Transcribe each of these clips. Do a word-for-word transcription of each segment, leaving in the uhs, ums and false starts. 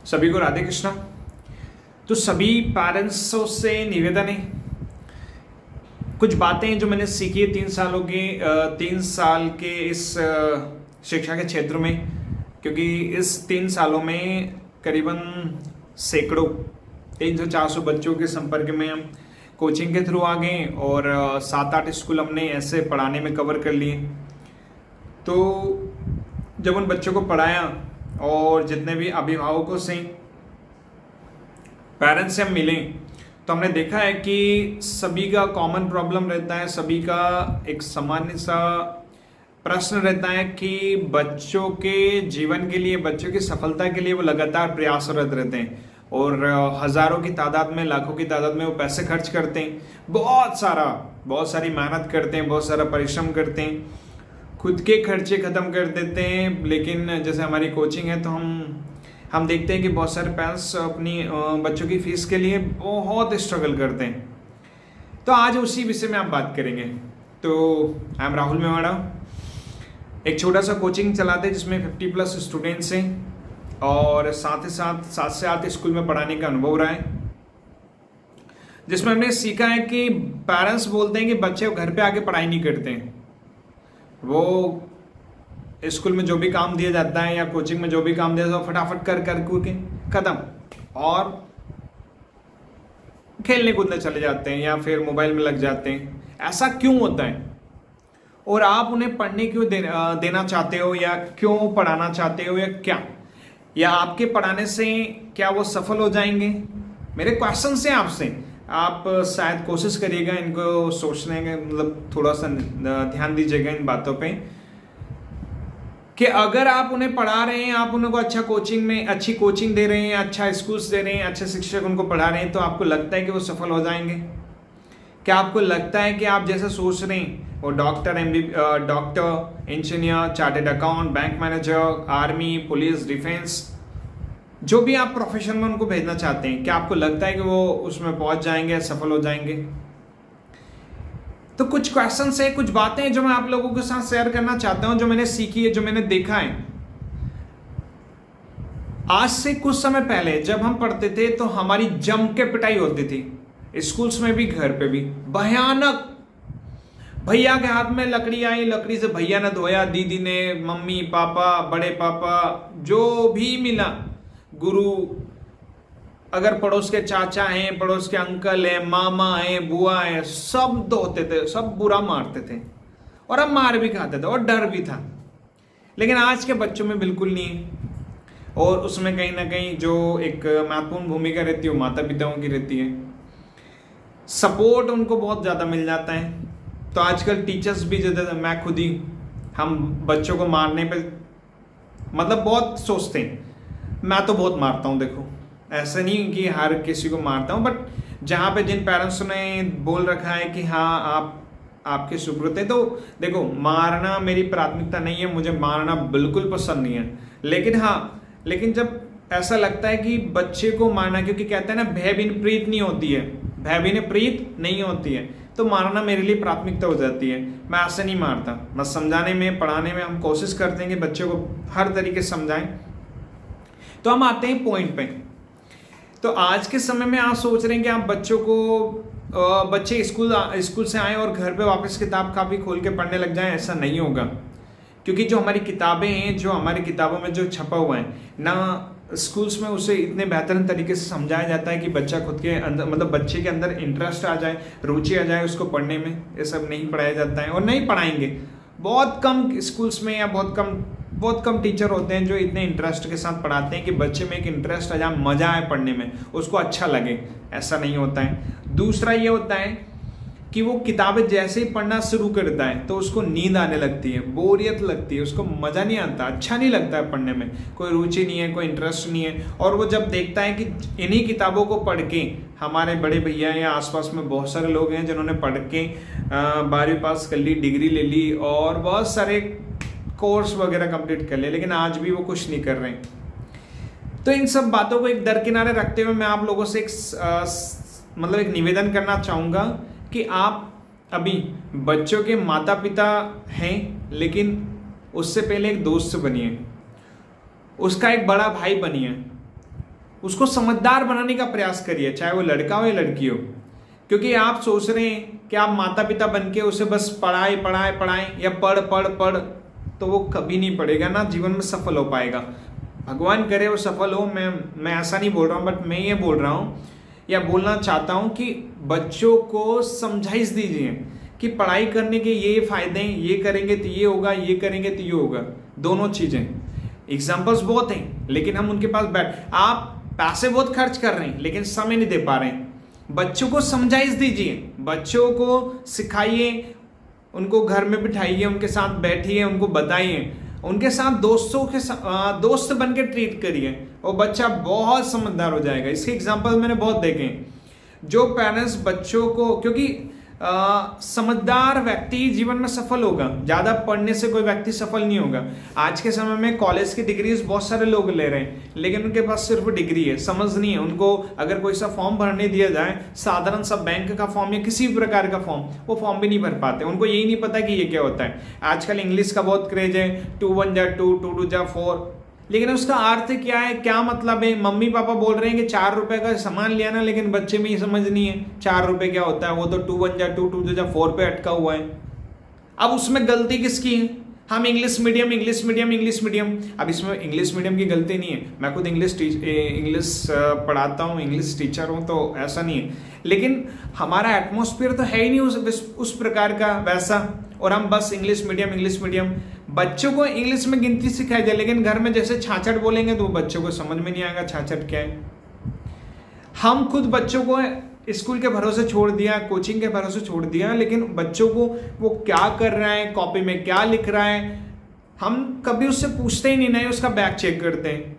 सभी को राधे कृष्णा। तो सभी पेरेंट्सों से निवेदन है, कुछ बातें जो मैंने सीखी है तीन सालों के तीन साल के इस शिक्षा के क्षेत्र में, क्योंकि इस तीन सालों में करीबन सैकड़ों तीन सौ चार सौ बच्चों के संपर्क में हम कोचिंग के थ्रू आ गए और सात आठ स्कूल हमने ऐसे पढ़ाने में कवर कर लिए। तो जब उन बच्चों को पढ़ाया और जितने भी अभिभावकों से पेरेंट्स से हम मिले तो हमने देखा है कि सभी का कॉमन प्रॉब्लम रहता है, सभी का एक सामान्य सा प्रश्न रहता है कि बच्चों के जीवन के लिए, बच्चों की सफलता के लिए वो लगातार प्रयासरत रहते हैं और हजारों की तादाद में, लाखों की तादाद में वो पैसे खर्च करते हैं, बहुत सारा बहुत सारी मेहनत करते हैं, बहुत सारा परिश्रम करते हैं, खुद के खर्चे खत्म कर देते हैं। लेकिन जैसे हमारी कोचिंग है तो हम हम देखते हैं कि बहुत सारे पेरेंट्स अपनी बच्चों की फीस के लिए बहुत स्ट्रगल करते हैं। तो आज उसी विषय में आप बात करेंगे। तो आई एम राहुल मेवाड़ा, एक छोटा सा कोचिंग चलाते हैं जिसमें पचास प्लस स्टूडेंट्स हैं और साथ ही साथ सात से आठ स्कूल में पढ़ाने का अनुभव रहा है, जिसमें हमने सीखा है कि पेरेंट्स बोलते हैं कि बच्चे घर पे आके पढ़ाई नहीं करते हैं, वो स्कूल में जो भी काम दिया जाता है या कोचिंग में जो भी काम दिया जाता है फटाफट कर कर के खत्म और खेलने कूदने चले जाते हैं या फिर मोबाइल में लग जाते हैं। ऐसा क्यों होता है और आप उन्हें पढ़ने क्यों दे, देना चाहते हो या क्यों पढ़ाना चाहते हो या क्या, या आपके पढ़ाने से क्या वो सफल हो जाएंगे? मेरे क्वेश्चन से आपसे आप शायद कोशिश करिएगा इनको सोचने का, मतलब थोड़ा सा ध्यान दीजिएगा इन बातों पे कि अगर आप उन्हें पढ़ा रहे हैं, आप उनको अच्छा कोचिंग में अच्छी कोचिंग दे रहे हैं, अच्छा स्कूल्स दे रहे हैं, अच्छे शिक्षक उनको पढ़ा रहे हैं, तो आपको लगता है कि वो सफल हो जाएंगे? क्या आपको लगता है कि आप जैसे सोच रहे हैं वो doctor, M B doctor, engineer, chartered account, bank manager, army, police, defence, जो भी आप प्रोफेशन में उनको भेजना चाहते हैं, क्या आपको लगता है कि वो उसमें पहुंच जाएंगे, सफल हो जाएंगे? तो कुछ क्वेश्चन है, कुछ बातें जो मैं आप लोगों के साथ शेयर करना चाहता हूं, जो मैंने सीखी है, जो मैंने देखा है। आज से कुछ समय पहले जब हम पढ़ते थे तो हमारी जम के पिटाई होती थी, स्कूल्स में भी, घर पे भी, भयानक। भैया के हाथ में लकड़ी आई, लकड़ी से भैया ने धोया, दीदी ने, मम्मी पापा, बड़े पापा, जो भी मिला, गुरु, अगर पड़ोस के चाचा हैं, पड़ोस के अंकल हैं, मामा हैं, बुआ हैं, सब धोते थे, सब बुरा मारते थे और हम मार भी खाते थे और डर भी था। लेकिन आज के बच्चों में बिल्कुल नहीं है और उसमें कहीं ना कहीं जो एक महत्वपूर्ण भूमिका रहती है वो माता पिताओं की रहती है। सपोर्ट उनको बहुत ज़्यादा मिल जाता है। तो आजकल टीचर्स भी ज़्यादा, मैं खुद ही, हम बच्चों को मारने पे मतलब बहुत सोचते हैं। मैं तो बहुत मारता हूँ, देखो ऐसा नहीं कि हर किसी को मारता हूँ, बट जहाँ पे जिन पेरेंट्स ने बोल रखा है कि हाँ आप आपके सुपुत्र हैं, तो देखो मारना मेरी प्राथमिकता नहीं है, मुझे मारना बिल्कुल पसंद नहीं है। लेकिन हाँ, लेकिन जब ऐसा लगता है कि बच्चे को मारना, क्योंकि कहते हैं ना भय बिन प्रीत नहीं होती है, भय बिन प्रीत नहीं होती है, तो मारना मेरे लिए प्राथमिकता हो जाती है। मैं ऐसे नहीं मारता, बस समझाने में, पढ़ाने में हम कोशिश करते हैं कि बच्चों को हर तरीके से समझाएं। तो हम आते हैं पॉइंट पे। तो आज के समय में आप सोच रहे हैं कि आप बच्चों को, बच्चे स्कूल स्कूल से आए और घर पे वापस किताब कापी खोल के पढ़ने लग जाएं, ऐसा नहीं होगा। क्योंकि जो हमारी किताबें हैं, जो हमारी किताबों में जो छपा हुआ है ना, स्कूल्स में उसे इतने बेहतरीन तरीके से समझाया जाता है कि बच्चा खुद के अंदर, मतलब बच्चे के अंदर इंटरेस्ट आ जाए, रुचि आ जाए उसको पढ़ने में। ये सब नहीं पढ़ाया जाता है और नहीं पढ़ाएंगे। बहुत कम स्कूल्स में या बहुत कम बहुत कम टीचर होते हैं जो इतने इंटरेस्ट के साथ पढ़ाते हैं कि बच्चे में एक इंटरेस्ट आ जाए, मजा आए पढ़ने में, उसको अच्छा लगे। ऐसा नहीं होता है। दूसरा ये होता है कि वो किताबें जैसे ही पढ़ना शुरू करता है तो उसको नींद आने लगती है, बोरियत लगती है, उसको मजा नहीं आता, अच्छा नहीं लगता है पढ़ने में, कोई रुचि नहीं है, कोई इंटरेस्ट नहीं है। और वो जब देखता है कि इन्हीं किताबों को पढ़ के, हमारे बड़े भैया या आसपास में बहुत सारे लोग हैं जिन्होंने पढ़ के बारहवीं पास कर ली, डिग्री ले ली और बहुत सारे कोर्स वगैरह कंप्लीट कर लिए, लेकिन आज भी वो कुछ नहीं कर रहे हैं। तो इन सब बातों को एक दरकिनारे रखते हुए मैं आप लोगों से एक आ, मतलब एक निवेदन करना चाहूँगा कि आप अभी बच्चों के माता पिता हैं, लेकिन उससे पहले एक दोस्त बनिए, उसका एक बड़ा भाई बनिए, उसको समझदार बनाने का प्रयास करिए, चाहे वो लड़का हो या लड़की हो। क्योंकि आप सोच रहे हैं कि आप माता पिता बन के उसे बस पढ़ाए पढ़ाए पढ़ाए या पढ़ पढ़ पढ़, तो वो कभी नहीं पढ़ेगा, ना जीवन में सफल हो पाएगा। भगवान करे वो सफल हो, मैं मैं ऐसा नहीं बोल रहा हूँ, बट मैं ये बोल रहा हूँ या बोलना चाहता हूँ कि बच्चों को समझाइश दीजिए कि पढ़ाई करने के ये फायदे हैं, ये करेंगे तो ये होगा, ये करेंगे तो ये होगा, दोनों चीजें। एग्जाम्पल्स बहुत हैं, लेकिन हम उनके पास बैठ, आप पैसे बहुत खर्च कर रहे हैं लेकिन समय नहीं दे पा रहे हैं। बच्चों को समझाइश दीजिए, बच्चों को सिखाइए, उनको घर में बिठाइए, उनके साथ बैठिए, उनको बताइए, उनके साथ दोस्तों के साथ दोस्त बन के ट्रीट करिए, और बच्चा बहुत समझदार हो जाएगा। इसके एग्जाम्पल मैंने बहुत देखे हैं। जो पेरेंट्स बच्चों को, क्योंकि आ, समझदार व्यक्ति जीवन में सफल होगा, ज्यादा पढ़ने से कोई व्यक्ति सफल नहीं होगा। आज के समय में कॉलेज की डिग्रीज बहुत सारे लोग ले रहे हैं, लेकिन उनके पास सिर्फ डिग्री है, समझ नहीं है। उनको अगर कोई सा फॉर्म भरने दिया जाए, साधारण सा बैंक का फॉर्म या किसी भी प्रकार का फॉर्म, वो फॉर्म भी नहीं भर पाते। उनको यही नहीं पता कि ये क्या होता है। आजकल इंग्लिश का बहुत क्रेज है, टू वन जा टू, टू टू जा फोर, लेकिन उसका अर्थ क्या है, क्या मतलब है। मम्मी पापा बोल रहे हैं कि चार रुपए का सामान लिया ना, लेकिन बच्चे में ये समझ नहीं है चार रुपए क्या होता है। वो तो टू वन जा टू, टू टू जा फोर पे अटका हुआ है। अब उसमें गलती किसकी है? हम English medium English medium English medium अब इसमें इंग्लिश मीडियम की गलती नहीं है। मैं खुद इंग्लिश इंग्लिश पढ़ाता हूँ, इंग्लिश टीचर हूँ, तो ऐसा नहीं है। लेकिन हमारा एटमोस्फियर तो है ही नहीं उस उस प्रकार का वैसा, और हम बस इंग्लिश मीडियम इंग्लिश मीडियम। बच्चों को इंग्लिश में गिनती सिखाई जाए, लेकिन घर में जैसे छाछट बोलेंगे तो बच्चों को समझ में नहीं आएगा छाछट क्या है। हम खुद बच्चों को स्कूल के भरोसे छोड़ दिया, कोचिंग के भरोसे छोड़ दिया, लेकिन बच्चों को वो क्या कर रहा है, कॉपी में क्या लिख रहा है, हम कभी उससे पूछते ही नहीं, नहीं उसका बैग चेक करते हैं,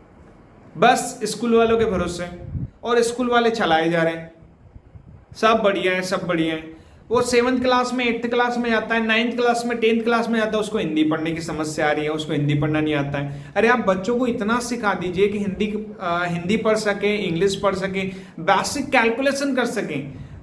बस स्कूल वालों के भरोसे, और स्कूल वाले चलाए जा रहे हैं। सब बढ़िया है, सब बढ़िया है। वो सेवन्थ क्लास में, एट्थ क्लास में आता है, नाइन्थ क्लास में, टेंथ क्लास में आता है, उसको हिंदी पढ़ने की समस्या आ रही है, उसको हिंदी पढ़ना नहीं आता है। अरे आप बच्चों को इतना सिखा दीजिए कि हिंदी आ, हिंदी पढ़ सके, इंग्लिश पढ़ सके, बेसिक कैलकुलेशन कर सके,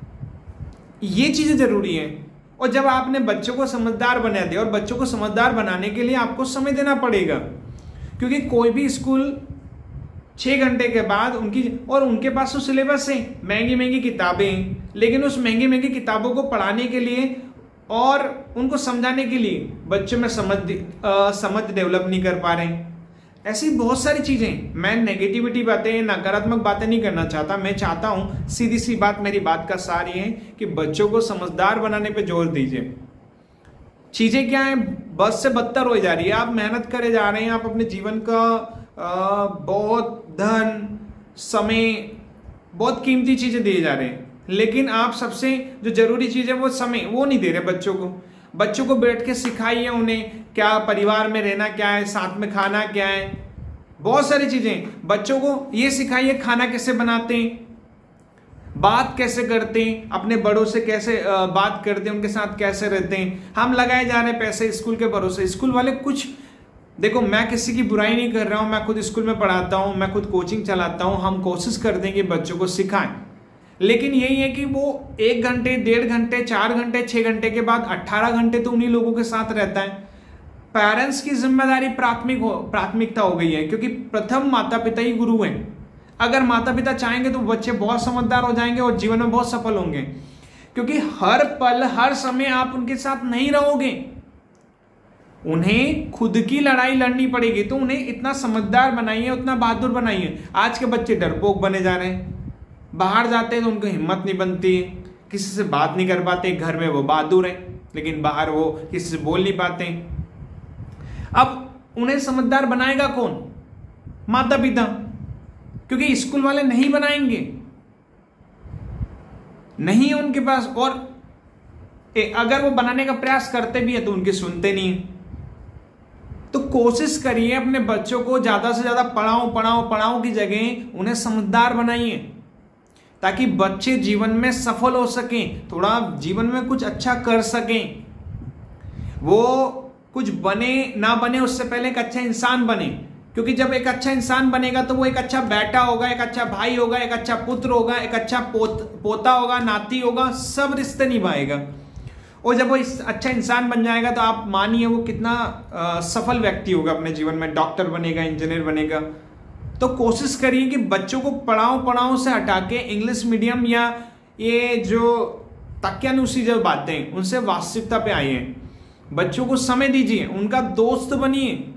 ये चीजें जरूरी है। और जब आपने बच्चों को समझदार बना दिया, और बच्चों को समझदार बनाने के लिए आपको समय देना पड़ेगा, क्योंकि कोई भी स्कूल छह घंटे के बाद उनकी, और उनके पास तो सिलेबस है, महंगी महंगी किताबें, लेकिन उस महंगी महंगी किताबों को पढ़ाने के लिए और उनको समझाने के लिए बच्चों में समझ आ, समझ डेवलप नहीं कर पा रहे हैं। ऐसी बहुत सारी चीजें। मैं नेगेटिविटी बातें, नकारात्मक बातें नहीं करना चाहता। मैं चाहता हूं, सीधी सी बात, मेरी बात का सार ये है कि बच्चों को समझदार बनाने पर जोर दीजिए। चीजें क्या है, बस से बदतर हो जा रही है। आप मेहनत करे जा रहे हैं, आप अपने जीवन का आ, बहुत धन, समय, बहुत कीमती चीजें दिए जा रहे हैं, लेकिन आप सबसे जो जरूरी चीज है वो समय, वो नहीं दे रहे बच्चों को। बच्चों को बैठ के सिखाइए उन्हें क्या परिवार में रहना क्या है, साथ में खाना क्या है, बहुत सारी चीजें। बच्चों को ये सिखाइए खाना कैसे बनाते हैं, बात कैसे करते हैं, अपने बड़ों से कैसे बात करते हैं, उनके साथ कैसे रहते हैं। हम लगाए जा रहे हैं पैसे स्कूल के भरोसे। स्कूल वाले कुछ, देखो मैं किसी की बुराई नहीं कर रहा हूं, मैं खुद स्कूल में पढ़ाता हूं, मैं खुद कोचिंग चलाता हूं, हम कोशिश करते हैं कि बच्चों को सिखाएं, लेकिन यही है कि वो एक घंटे, डेढ़ घंटे, चार घंटे, छह घंटे के बाद अट्ठारह घंटे तो उन्हीं लोगों के साथ रहता है। पेरेंट्स की जिम्मेदारी प्राथमिक हो प्राथमिकता हो गई है, क्योंकि प्रथम माता पिता ही गुरु हैं। अगर माता पिता चाहेंगे तो बच्चे बहुत समझदार हो जाएंगे और जीवन में बहुत सफल होंगे, क्योंकि हर पल हर समय आप उनके साथ नहीं रहोगे, उन्हें खुद की लड़ाई लड़नी पड़ेगी। तो उन्हें इतना समझदार बनाइए, उतना बहादुर बनाइए। आज के बच्चे डरपोक बने जा रहे हैं, बाहर जाते हैं तो उनको हिम्मत नहीं बनती है, किसी से बात नहीं कर पाते। घर में वो बहादुर है, लेकिन बाहर वो किसी से बोल नहीं पाते। अब उन्हें समझदार बनाएगा कौन? माता पिता, क्योंकि स्कूल वाले नहीं बनाएंगे, नहीं है उनके पास। और ए, अगर वो बनाने का प्रयास करते भी है तो उनके सुनते नहीं है। तो कोशिश करिए अपने बच्चों को ज्यादा से ज्यादा पढ़ाओ पढ़ाओ पढ़ाओ की जगह उन्हें समझदार बनाइए, ताकि बच्चे जीवन में सफल हो सकें, थोड़ा जीवन में कुछ अच्छा कर सकें। वो कुछ बने ना बने उससे पहले एक अच्छा इंसान बने, क्योंकि जब एक अच्छा इंसान बनेगा तो वो एक अच्छा बेटा होगा, एक अच्छा भाई होगा, एक अच्छा पुत्र होगा, एक अच्छा पोत, पोता होगा, नाती होगा, सब रिश्ते निभाएगा। और जब वो इस अच्छा इंसान बन जाएगा तो आप मानिए वो कितना आ, सफल व्यक्ति होगा अपने जीवन में। डॉक्टर बनेगा, इंजीनियर बनेगा, तो कोशिश करिए कि बच्चों को पढ़ाओ पढ़ाओ से हटा के इंग्लिश मीडियम या ये जो तकियानुसी जो बातें उनसे वास्तविकता पे आइए। बच्चों को समय दीजिए, उनका दोस्त बनिए।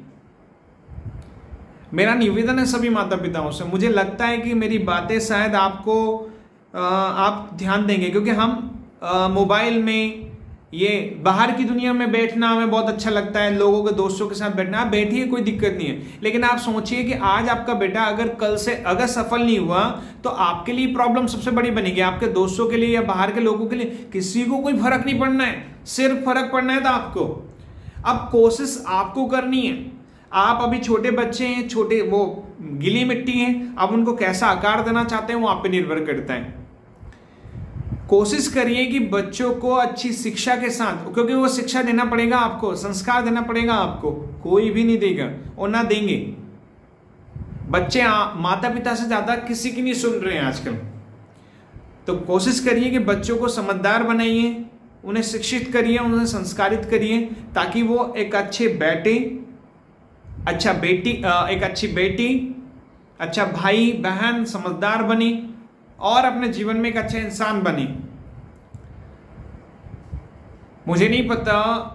मेरा निवेदन है सभी माता पिताओं से। मुझे लगता है कि मेरी बातें शायद आपको आ, आप ध्यान देंगे, क्योंकि हम मोबाइल में ये बाहर की दुनिया में बैठना हमें बहुत अच्छा लगता है, लोगों के दोस्तों के साथ बैठना। आप बैठिए, कोई दिक्कत नहीं है, लेकिन आप सोचिए कि आज आपका बेटा अगर कल से अगर सफल नहीं हुआ तो आपके लिए प्रॉब्लम सबसे बड़ी बनेगी, आपके दोस्तों के लिए या बाहर के लोगों के लिए। किसी को कोई फर्क नहीं पड़ना है, सिर्फ फर्क पड़ना है तो आपको। अब कोशिश आपको करनी है। आप अभी छोटे बच्चे हैं, छोटे वो गीली मिट्टी हैं, अब उनको कैसा आकार देना चाहते हैं वो आप पे निर्भर करता है। कोशिश करिए कि बच्चों को अच्छी शिक्षा के साथ, क्योंकि वो शिक्षा देना पड़ेगा आपको, संस्कार देना पड़ेगा आपको, कोई भी नहीं देगा और ना देंगे। बच्चे माता पिता से ज्यादा किसी की नहीं सुन रहे हैं आजकल। तो कोशिश करिए कि बच्चों को समझदार बनाइए, उन्हें शिक्षित करिए, उन्हें संस्कारित करिए, ताकि वो एक अच्छे बेटे, अच्छा बेटी, एक अच्छी बेटी, अच्छा भाई बहन, समझदार बने और अपने जीवन में एक अच्छा इंसान बने। मुझे नहीं पता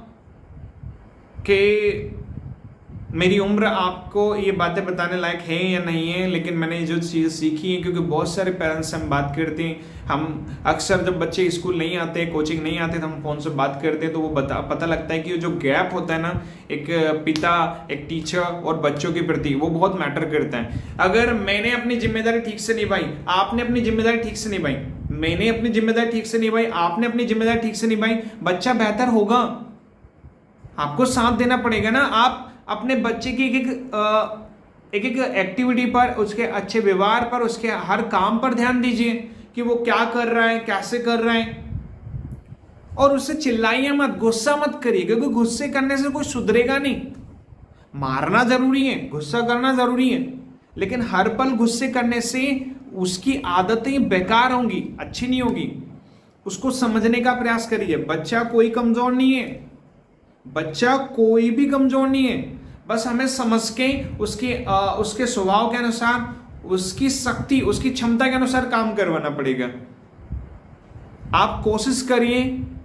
कि मेरी उम्र आपको ये बातें बताने लायक है या नहीं है, लेकिन मैंने जो चीज़ सीखी है, क्योंकि बहुत सारे पेरेंट्स से हम बात करते हैं, हम अक्सर जब बच्चे स्कूल नहीं आते, कोचिंग नहीं आते, तो हम फोन से बात करते हैं, तो वो बता पता लगता है कि जो गैप होता है ना एक पिता, एक टीचर और बच्चों के प्रति, वो बहुत मैटर करता है। अगर मैंने अपनी जिम्मेदारी ठीक से निभाई, आपने अपनी जिम्मेदारी ठीक से निभाई, मैंने अपनी जिम्मेदारी ठीक से निभाई, आपने अपनी जिम्मेदारी ठीक से निभाई, बच्चा बेहतर होगा। आपको साथ देना पड़ेगा ना। आप अपने बच्चे की एक एक एक एक एक्टिविटी पर, उसके अच्छे व्यवहार पर, उसके हर काम पर ध्यान दीजिए कि वो क्या कर रहा है, कैसे कर रहा है, और उससे चिल्लाइए मत, गुस्सा मत करिए, क्योंकि गुस्से करने से कोई सुधरेगा नहीं। मारना जरूरी है, गुस्सा करना जरूरी है, लेकिन हर पल गुस्से करने से उसकी आदतें बेकार होंगी, अच्छी नहीं होगी। उसको समझने का प्रयास करिए। बच्चा कोई कमजोर नहीं है, बच्चा कोई भी कमजोर नहीं है, बस हमें समझ के उसके आ, उसके स्वभाव के अनुसार, उसकी शक्ति, उसकी क्षमता के अनुसार काम करवाना पड़ेगा। आप कोशिश करिए,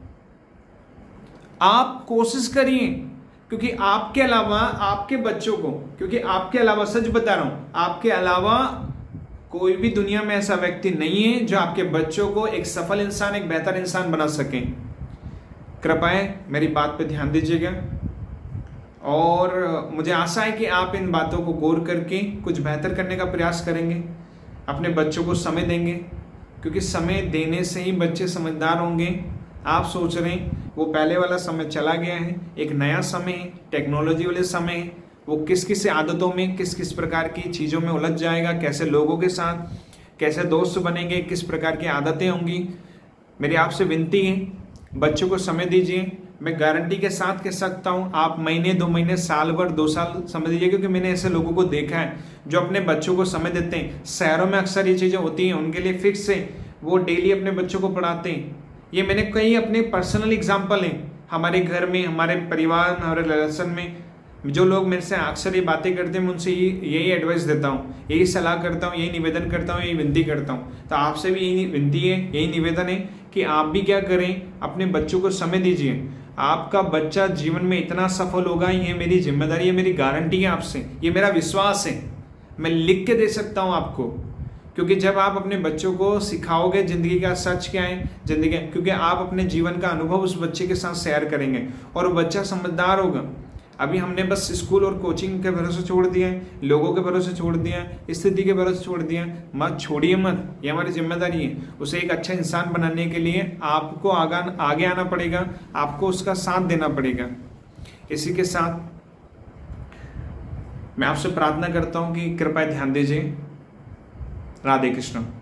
आप कोशिश करिए, क्योंकि आपके अलावा आपके बच्चों को, क्योंकि आपके अलावा, सच बता रहा हूं, आपके अलावा कोई भी दुनिया में ऐसा व्यक्ति नहीं है जो आपके बच्चों को एक सफल इंसान, एक बेहतर इंसान बना सके। कृपया मेरी बात पे ध्यान दीजिएगा, और मुझे आशा है कि आप इन बातों को गौर करके कुछ बेहतर करने का प्रयास करेंगे, अपने बच्चों को समय देंगे, क्योंकि समय देने से ही बच्चे समझदार होंगे। आप सोच रहे हैं वो पहले वाला समय चला गया है, एक नया समय है, टेक्नोलॉजी वाले समय है। वो किस किस आदतों में, किस किस प्रकार की चीज़ों में उलझ जाएगा, कैसे लोगों के साथ, कैसे दोस्त बनेंगे, किस प्रकार की आदतें होंगी। मेरी आपसे विनती है, बच्चों को समय दीजिए। मैं गारंटी के साथ कह सकता हूं, आप महीने, दो महीने, साल भर, दो साल समय दीजिए, क्योंकि मैंने ऐसे लोगों को देखा है जो अपने बच्चों को समय देते हैं। शहरों में अक्सर ये चीज़ें होती हैं, उनके लिए फिक्स है, वो डेली अपने बच्चों को पढ़ाते हैं। ये मैंने कई अपने पर्सनल एग्जाम्पल हैं, हमारे घर में, हमारे परिवार में, हमारे रिलेशन में, जो लोग मेरे से अक्सर ये बातें करते हैं, मैं उनसे यही एडवाइस देता हूँ, यही सलाह करता हूँ, यही निवेदन करता हूँ, यही विनती करता हूँ। तो आपसे भी यही विनती है, यही निवेदन है कि आप भी क्या करें, अपने बच्चों को समय दीजिए। आपका बच्चा जीवन में इतना सफल होगा, ये मेरी जिम्मेदारी है, मेरी गारंटी है आपसे, ये मेरा विश्वास है, मैं लिख के दे सकता हूँ आपको। क्योंकि जब आप अपने बच्चों को सिखाओगे जिंदगी का सच क्या है, जिंदगी, क्योंकि आप अपने जीवन का अनुभव उस बच्चे के साथ शेयर करेंगे और वो बच्चा समझदार होगा। अभी हमने बस स्कूल और कोचिंग के भरोसे छोड़ दिया है, लोगों के भरोसे छोड़ दिया है, स्थिति के भरोसे छोड़ दिया है। मत छोड़िए मत, ये हमारी जिम्मेदारी है। उसे एक अच्छा इंसान बनाने के लिए आपको आगा आगे आना पड़ेगा, आपको उसका साथ देना पड़ेगा। इसी के साथ मैं आपसे प्रार्थना करता हूँ कि कृपया ध्यान दीजिए। राधे कृष्ण।